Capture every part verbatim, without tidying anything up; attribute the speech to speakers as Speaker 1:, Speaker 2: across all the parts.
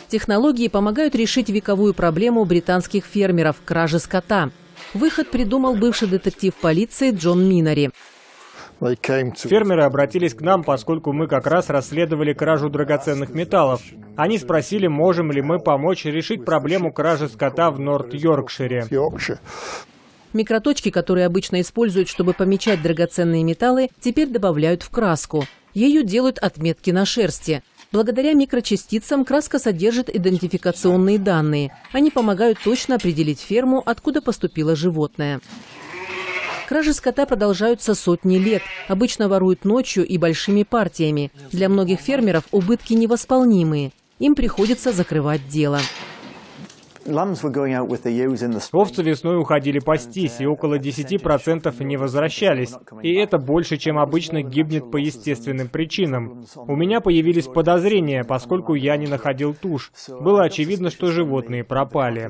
Speaker 1: Технологии помогают решить вековую проблему британских фермеров – кражи скота. Выход придумал бывший детектив полиции Джон Минари.
Speaker 2: Фермеры обратились к нам, поскольку мы как раз расследовали кражу драгоценных металлов. Они спросили, можем ли мы помочь решить проблему кражи скота в Норт-Йоркшире.
Speaker 1: Микроточки, которые обычно используют, чтобы помечать драгоценные металлы, теперь добавляют в краску. Ею делают отметки на шерсти. Благодаря микрочастицам краска содержит идентификационные данные. Они помогают точно определить ферму, откуда поступило животное. Кражи скота продолжаются сотни лет. Обычно воруют ночью и большими партиями. Для многих фермеров убытки невосполнимые. Им приходится закрывать дело.
Speaker 2: Овцы весной уходили пастись, и около десяти процентов не возвращались. И это больше, чем обычно гибнет по естественным причинам. У меня появились подозрения, поскольку я не находил туш. Было очевидно, что животные пропали.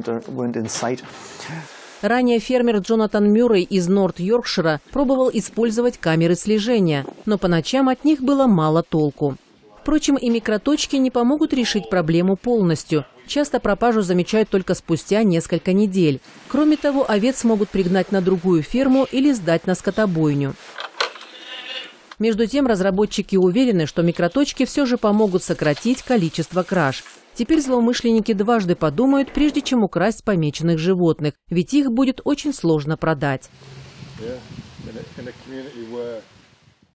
Speaker 1: Ранее фермер Джонатан Мюррей из Норт-Йоркшира пробовал использовать камеры слежения, но по ночам от них было мало толку. Впрочем, и микроточки не помогут решить проблему полностью. Часто пропажу замечают только спустя несколько недель. Кроме того, овец могут пригнать на другую ферму или сдать на скотобойню. Между тем, разработчики уверены, что микроточки все же помогут сократить количество краж. Теперь злоумышленники дважды подумают, прежде чем украсть помеченных животных, ведь их будет очень сложно продать.